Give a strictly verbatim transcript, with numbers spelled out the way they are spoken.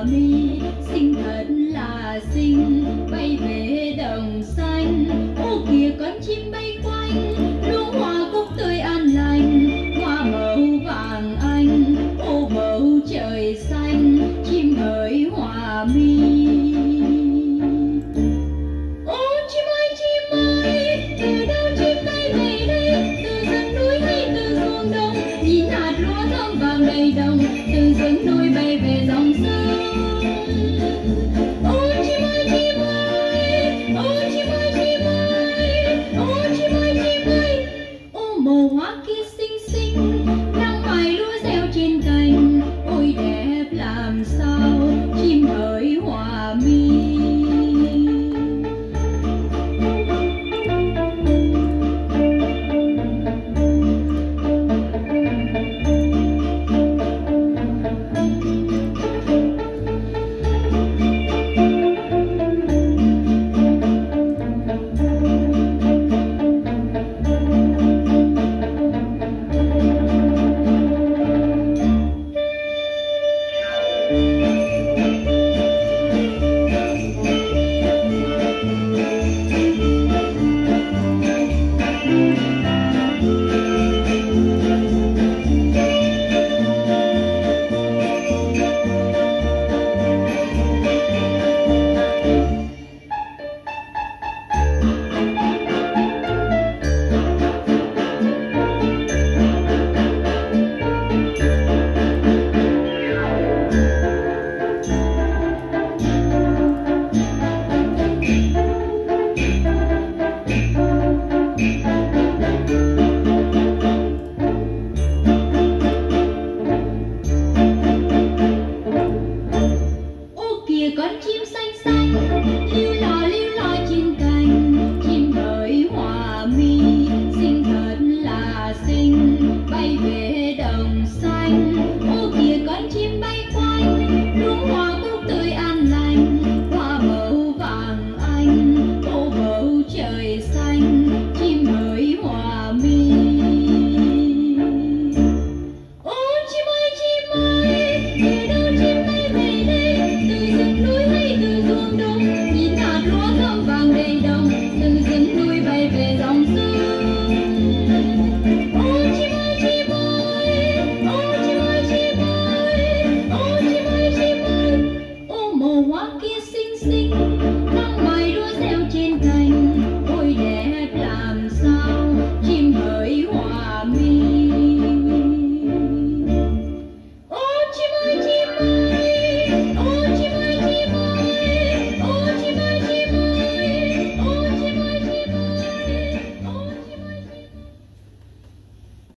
mi, xinh thật là xinh, bay về đồng xanh. Ô kìa con chim bay quanh, luống hoa cúc tươi an lành, hoa màu vàng anh, ô bầu trời xanh, chim hỡi hòa mi. Ô chim ơi chim ơi, từ đâu chim bay về đây, từ rừng núi hay từ ruộng đồng, nhìn hạt lúa thơm vàng đầy đồng, từ rừng núi bay về dòng sông. Ô chim ơi chim ơi, ô chim ơi chim ơi, ô chim ơi chim ơi, ô màu hoa kia xinh xinh, nắng mai lúa reo trên cành, ôi đẹp làm sao, chim hỡi hòa mi. Con chim xanh